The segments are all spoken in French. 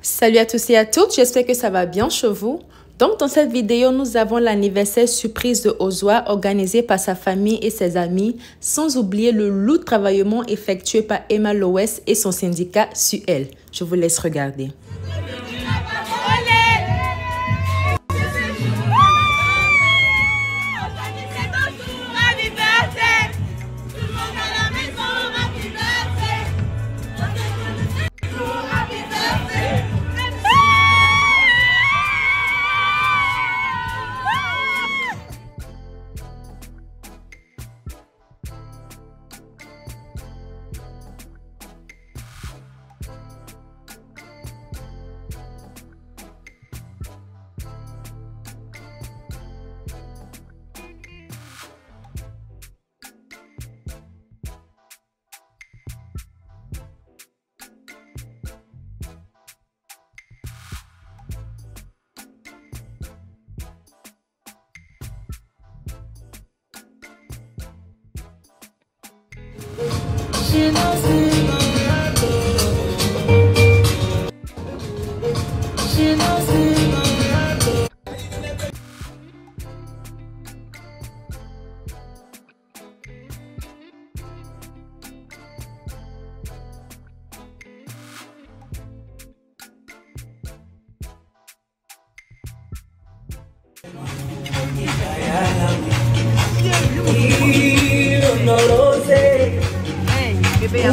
Salut à tous et à toutes, j'espère que ça va bien chez vous. Donc dans cette vidéo, nous avons l'anniversaire surprise de Ozwa organisé par sa famille et ses amis, sans oublier le lourd travaillement effectué par Emma Lowes et son syndicat sur elle. Je vous laisse regarder. No lo sé. Hey, bebé,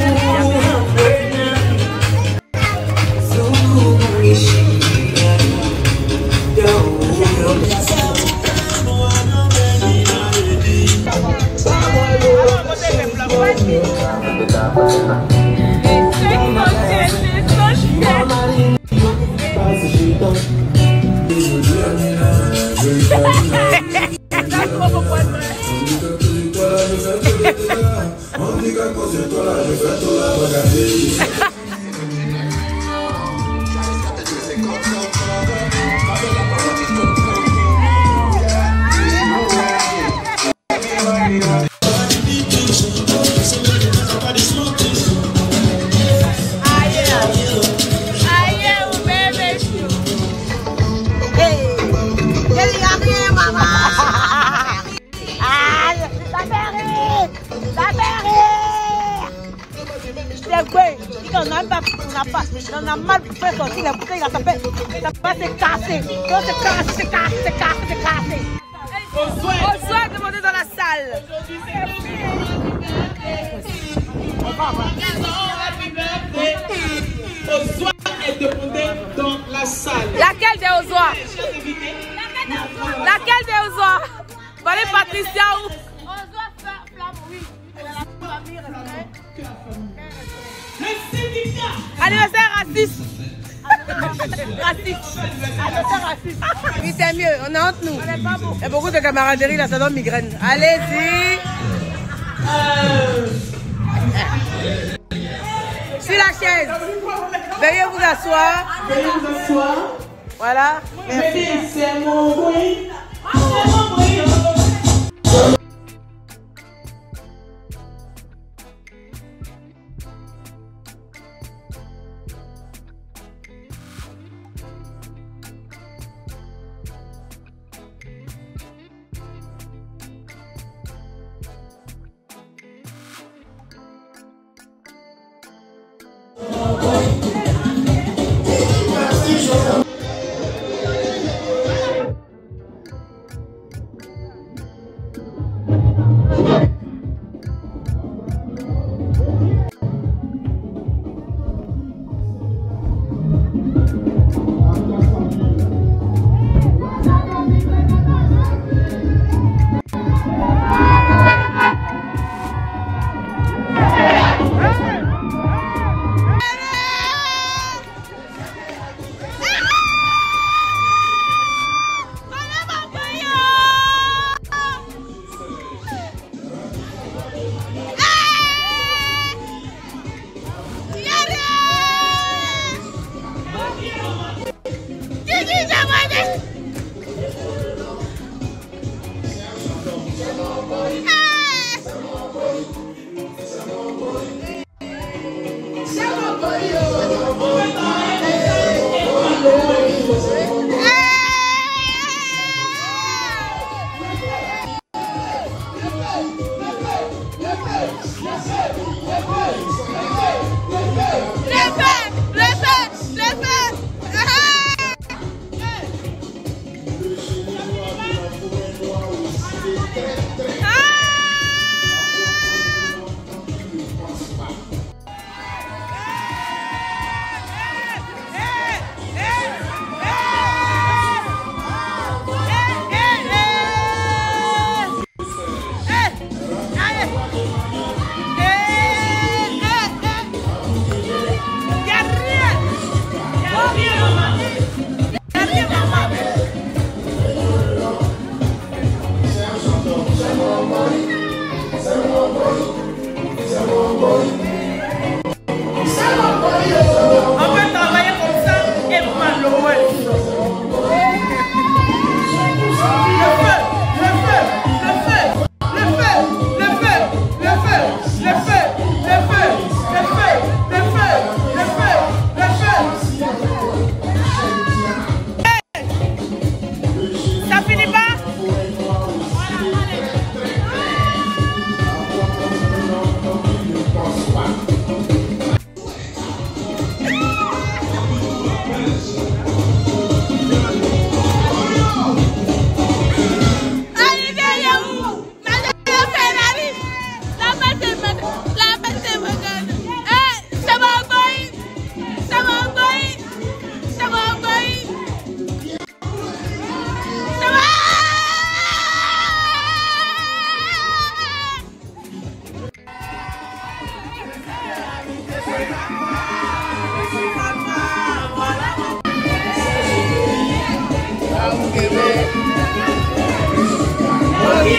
on a mal fait sortir les bouteilles, ça va se casser. Donc c'est cassé. Ozwa demandé dans la salle. Ozwa est demandé dans la salle. Laquelle de Ozwa? Laquelle de Ozwa? Allez Patricia ou? Ozwa flamme, oui. Anniversaire raciste. Raciste. Oui, c'est mieux, on est entre nous. Il y a beaucoup de camaraderie là, ça donne migraine. Allez-y. Sur la chaise. Veuillez vous asseoir. Voilà. Merci. C'est mon bruit.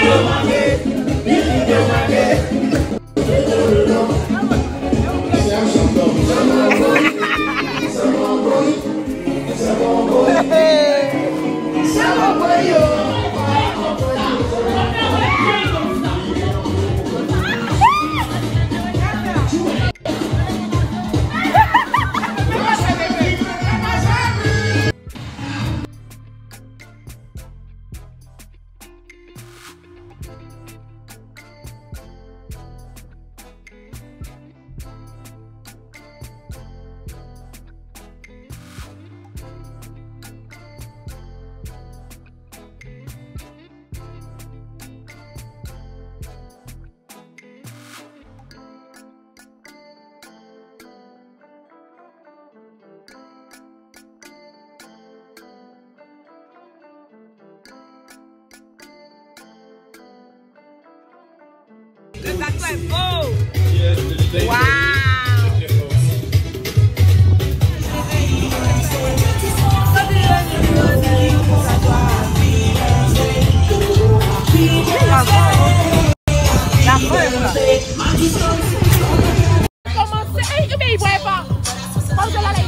Le gâteau est beau. Waouh. La preuve. Comment c'est? Mais il ne voit pas.